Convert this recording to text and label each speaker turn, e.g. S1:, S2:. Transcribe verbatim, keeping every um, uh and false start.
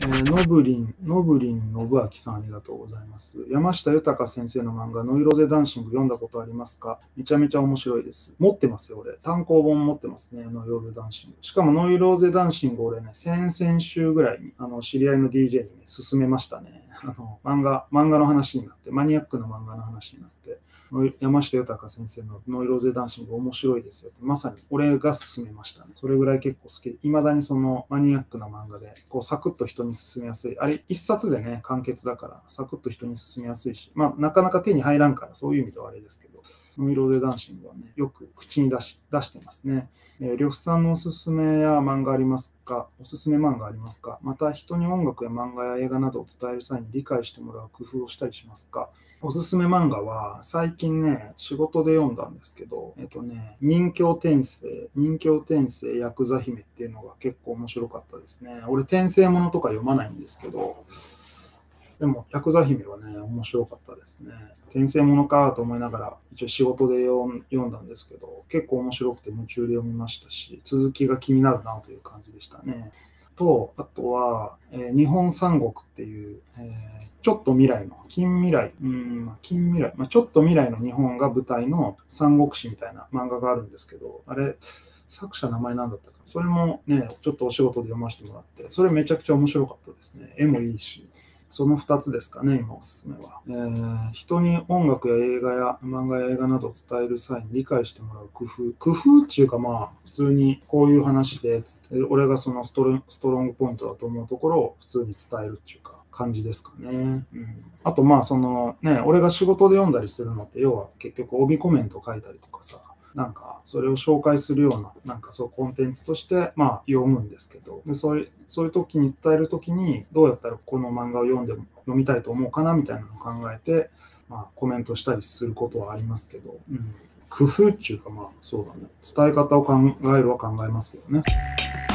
S1: ー、のぶりん、のぶりん信明さんありがとうございます。山下豊先生の漫画、ノイローゼダンシング読んだことありますか？めちゃめちゃ面白いです。持ってますよ、俺。単行本持ってますね、ノイローゼダンシング。しかもノイローゼダンシング、俺ね、先々週ぐらいに、あの、知り合いの ディージェー にね、勧めましたね。あの、漫画、漫画の話になって、マニアックな漫画の話になって、山下豊先生のノイローゼダンシング面白いですよって、まさに俺が勧めましたね。それぐらい結構好きで、未だにそのマニアックな漫画で、こうサクッと人に勧めやすい。あれ、一冊でね、完結だから、サクッと人に勧めやすいし、まあ、なかなか手に入らんから、そういう意味ではあれですけど、ノイローゼダンシングはね、よく口に出し、出してますね。えー、呂布さんのおすすめや漫画ありますか？おすすめ漫画ありますか？また、人に音楽や漫画や映画などを伝える際に理解してもらう工夫をしたりしますか？おすすめ漫画は、最近ね、仕事で読んだんですけど、えっとね、任侠転生、任侠転生ヤクザ姫っていうのが結構面白かったですね。俺、転生ものとか読まないんですけど、でも、ヤクザ姫はね、面白かったですね。転生ものかと思いながら、一応仕事で読んだんですけど、結構面白くて夢中で読みましたし、続きが気になるなという感じでしたね。と、あとは、えー日本三国っていう、えーちょっと未来の、近未来、うん、まあ近未来、まあ、ちょっと未来の日本が舞台の三国志みたいな漫画があるんですけど、あれ、作者名前なんだったかな。それもね、ちょっとお仕事で読ませてもらって、それめちゃくちゃ面白かったですね。絵もいいし。そのふたつですかね、今おすすめは。えー人に音楽や映画や漫画や映画などを伝える際に理解してもらう工夫。工夫っていうかまあ、普通にこういう話で、俺がそのストロストロングポイントだと思うところを普通に伝えるっていうか、感じですかね。うん、あとまあ、そのね、俺が仕事で読んだりするのって、要は結局帯コメント書いたりとかさ、なんかそれを紹介するような、なんかそうコンテンツとして、まあ読むんですけど、でそういう、そういう時に伝える時に、どうやったらこの漫画を読んでも読みたいと思うかなみたいなのを考えて、まあコメントしたりすることはありますけど、うん、工夫っていうかまあそうだね、伝え方を考えるは考えますけどね。